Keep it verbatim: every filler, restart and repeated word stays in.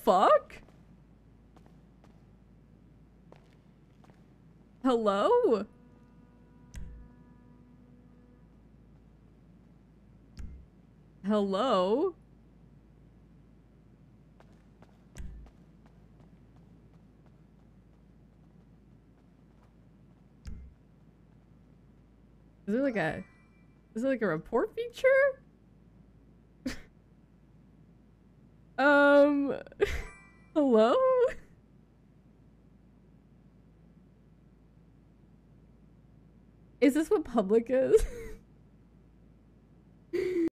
fuck? Hello? Hello? Is it like a... Is it like a report feature? um... Hello? Is this what public is?